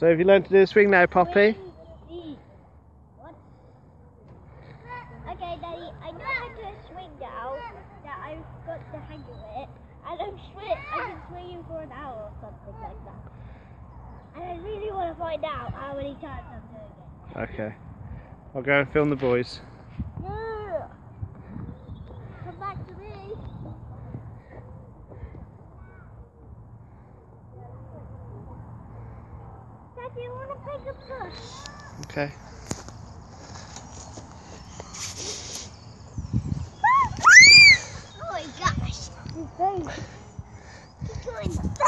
So have you learned to do a swing now, Poppy? What? Okay, Daddy, I know how to swing now. That I've got the hang of it. And I can swing you for an hour or something like that. And I really want to find out how many times I'm doing it. Okay. I'll go and film the boys. No! Come back to me. Daddy, I want to pick a push. Okay.